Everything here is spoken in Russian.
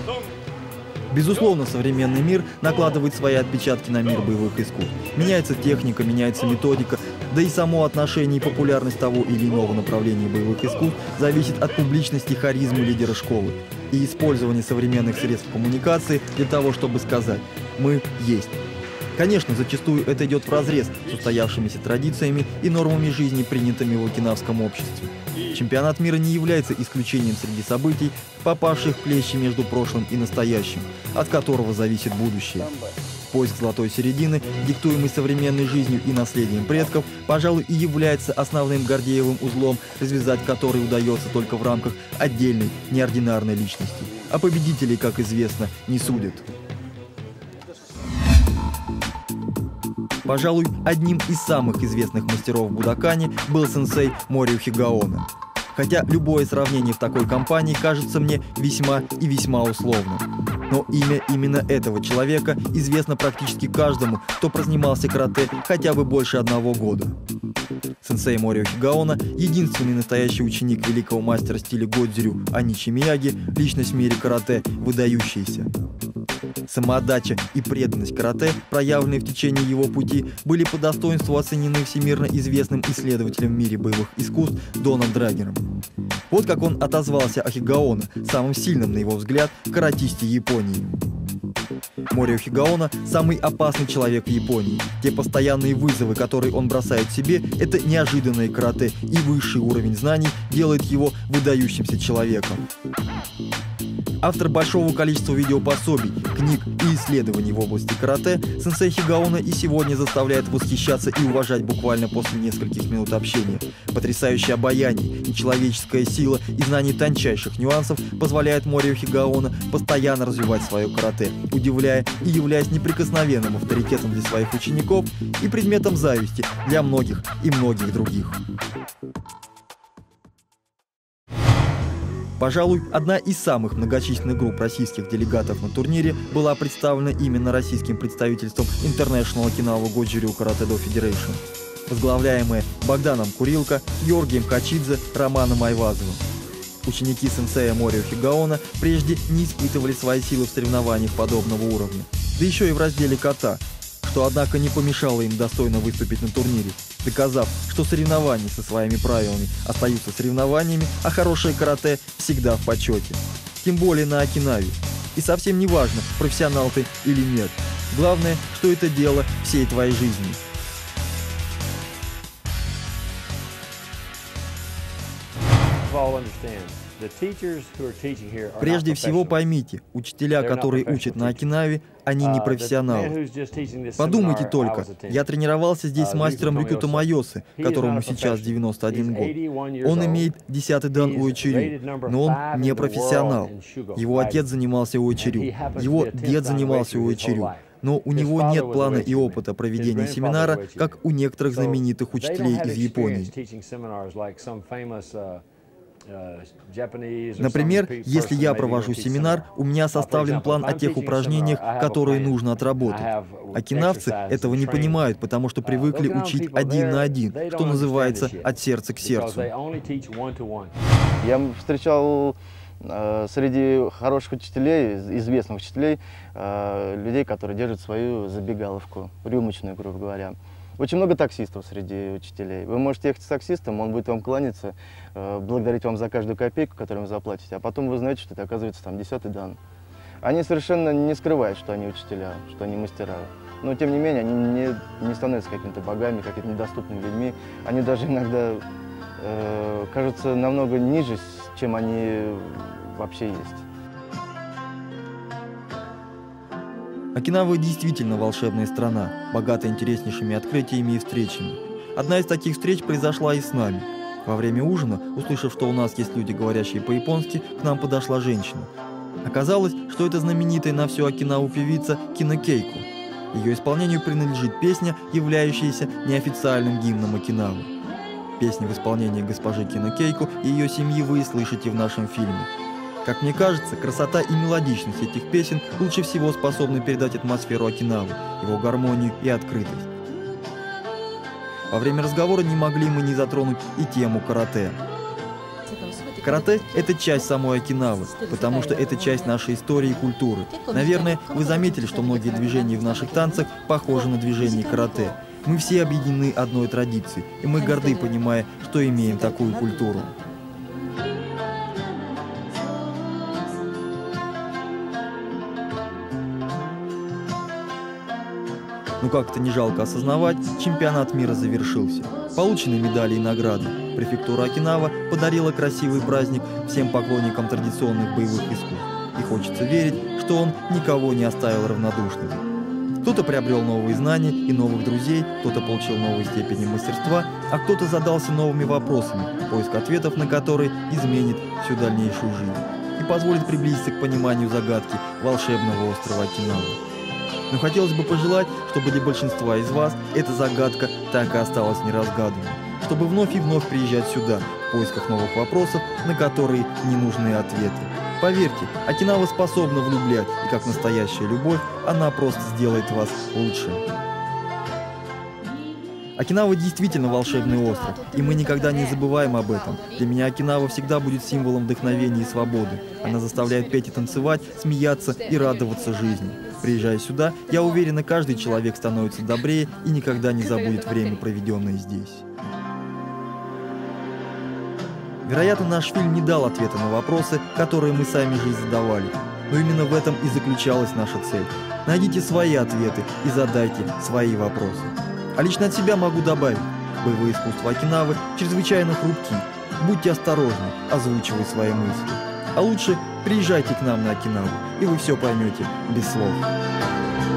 Безусловно, современный мир накладывает свои отпечатки на мир боевых искусств. Меняется техника, меняется методика, да и само отношение и популярность того или иного направления боевых искусств зависит от публичности и харизмы лидера школы и использования современных средств коммуникации для того, чтобы сказать «мы есть». Конечно, зачастую это идет вразрез с устоявшимися традициями и нормами жизни, принятыми в окинавском обществе. Чемпионат мира не является исключением среди событий, попавших в клещи между прошлым и настоящим, от которого зависит будущее. Поиск золотой середины, диктуемый современной жизнью и наследием предков, пожалуй, и является основным Гордеевым узлом, развязать который удается только в рамках отдельной, неординарной личности. А победителей, как известно, не судят. Пожалуй, одним из самых известных мастеров будокани был сенсей Морио Хигаона. Хотя любое сравнение в такой компании кажется мне весьма и весьма условным. Но имя именно этого человека известно практически каждому, кто прозанимался карате хотя бы больше 1 года. Сенсей Морио Хигаона – единственный настоящий ученик великого мастера стиля Годзирю Аничи Мияги, личность в мире карате, выдающаяся. Самоотдача и преданность карате, проявленные в течение его пути, были по достоинству оценены всемирно известным исследователем в мире боевых искусств Доном Драгером. Вот как он отозвался о Хигаона, самым сильным, на его взгляд, каратисте Японии. Морио Хигаона – самый опасный человек в Японии. Те постоянные вызовы, которые он бросает себе, это неожиданное карате, и высший уровень знаний делает его выдающимся человеком. Автор большого количества видеопособий, книг и исследований в области карате, сенсей Хигаона и сегодня заставляет восхищаться и уважать буквально после нескольких минут общения. Потрясающее обаяние, нечеловеческая сила и знание тончайших нюансов позволяет Морио Хигаона постоянно развивать свое карате, удивляя и являясь неприкосновенным авторитетом для своих учеников и предметом зависти для многих и многих других. Пожалуй, одна из самых многочисленных групп российских делегатов на турнире была представлена именно российским представительством International Okinawa Goju-Ryu Karate-Do Federation, возглавляемая Богданом Курилко, Георгием Хачидзе, Романом Айвазовым. Ученики сенсея Морио Хигаона прежде не испытывали свои силы в соревнованиях подобного уровня, да еще и в разделе ката, что, однако, не помешало им достойно выступить на турнире, доказав, что соревнования со своими правилами остаются соревнованиями, а хорошее карате всегда в почете. Тем более на Окинаве. И совсем не важно, профессионал ты или нет. Главное, что это дело всей твоей жизни. Прежде всего поймите, учителя, которые учат на Окинаве, они не профессионалы. Подумайте только, я тренировался здесь с мастером Рюкюто Майосы, которому сейчас 91 год. Он имеет 10-й дан уэчирю, но он не профессионал. Его отец занимался уэчирю, его дед занимался уэчирю. Но у него нет плана и опыта проведения семинара, как у некоторых знаменитых учителей из Японии. Например, если я провожу семинар, у меня составлен план о тех упражнениях, которые нужно отработать. Окинавцы этого не понимают, потому что привыкли учить 1 на 1, что называется от сердца к сердцу. Я встречал среди хороших учителей, известных учителей, людей, которые держат свою забегаловку, рюмочную, грубо говоря. Очень много таксистов среди учителей. Вы можете ехать с таксистом, он будет вам кланяться, благодарить вам за каждую копейку, которую вы заплатите, а потом вы знаете, что это, оказывается, там 10-й дан. Они совершенно не скрывают, что они учителя, что они мастера. Но, тем не менее, они не становятся какими-то богами, какими-то недоступными людьми. Они даже иногда кажутся намного ниже, чем они вообще есть. Окинава действительно волшебная страна, богатая интереснейшими открытиями и встречами. Одна из таких встреч произошла и с нами. Во время ужина, услышав, что у нас есть люди, говорящие по-японски, к нам подошла женщина. Оказалось, что это знаменитая на всю Окинаву певица Кина Кейко. Ее исполнению принадлежит песня, являющаяся неофициальным гимном Окинавы. Песню в исполнении госпожи Кина Кейко и ее семьи вы слышите в нашем фильме. Как мне кажется, красота и мелодичность этих песен лучше всего способны передать атмосферу Окинавы, его гармонию и открытость. Во время разговора не могли мы не затронуть и тему карате. Карате – это часть самой Окинавы, потому что это часть нашей истории и культуры. Наверное, вы заметили, что многие движения в наших танцах похожи на движения карате. Мы все объединены одной традицией, и мы горды, понимая, что имеем такую культуру. Но как-то не жалко осознавать, чемпионат мира завершился. Получены медали и награды. Префектура Окинава подарила красивый праздник всем поклонникам традиционных боевых искусств. И хочется верить, что он никого не оставил равнодушным. Кто-то приобрел новые знания и новых друзей, кто-то получил новые степени мастерства, а кто-то задался новыми вопросами, поиск ответов на которые изменит всю дальнейшую жизнь и позволит приблизиться к пониманию загадки волшебного острова Окинава. Но хотелось бы пожелать, чтобы для большинства из вас эта загадка так и осталась неразгаданной, чтобы вновь и вновь приезжать сюда в поисках новых вопросов, на которые не нужны ответы. Поверьте, Окинава способна влюблять, и как настоящая любовь, она просто сделает вас лучше. Окинава действительно волшебный остров, и мы никогда не забываем об этом. Для меня Окинава всегда будет символом вдохновения и свободы. Она заставляет петь и танцевать, смеяться и радоваться жизни. Приезжая сюда, я уверена, каждый человек становится добрее и никогда не забудет время, проведенное здесь. Вероятно, наш фильм не дал ответа на вопросы, которые мы сами же и задавали. Но именно в этом и заключалась наша цель. Найдите свои ответы и задайте свои вопросы. А лично от себя могу добавить, боевые искусства Окинавы чрезвычайно хрупки. Будьте осторожны, озвучивая свои мысли. А лучше приезжайте к нам на Окинаву, и вы все поймете без слов.